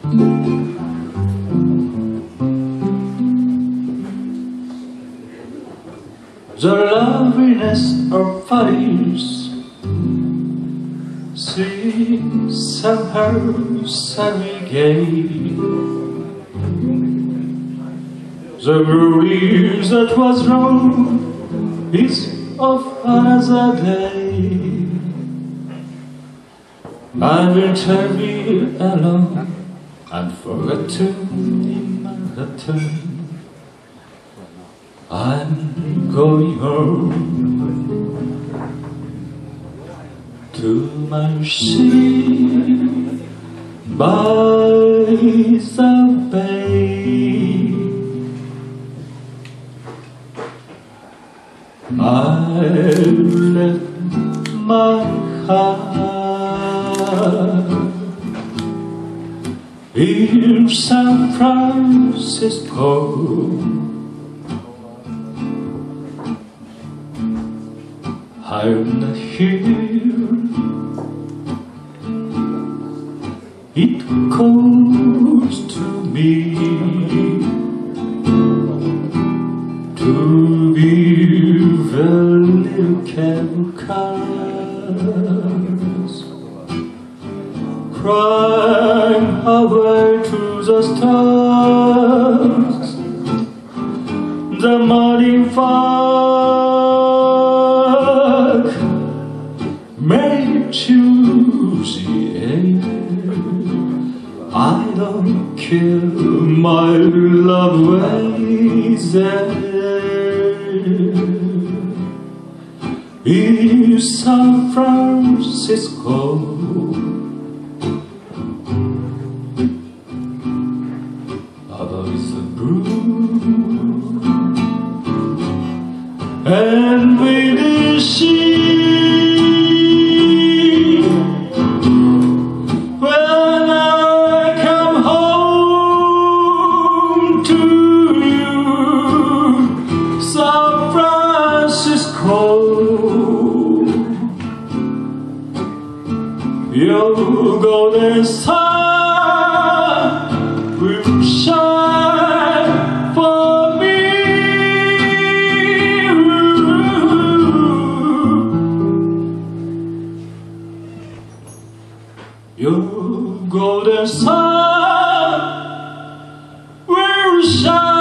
The loveliness of Paris, sweet somehow sunny gay. The breeze that was wrong is of another day. I will tarry alone and forgotten in my return. I'm going home to my city by the bay. I've left my heart in San Francisco. I'm not here. It calls to me to be the little cars crying away to the stars. The morning fog may choose the air. I don't care, my love waits there in San Francisco. Above is the blue and with the sea. When I come home to you, San Francisco, your golden sun will shine for me. Your golden sun will shine.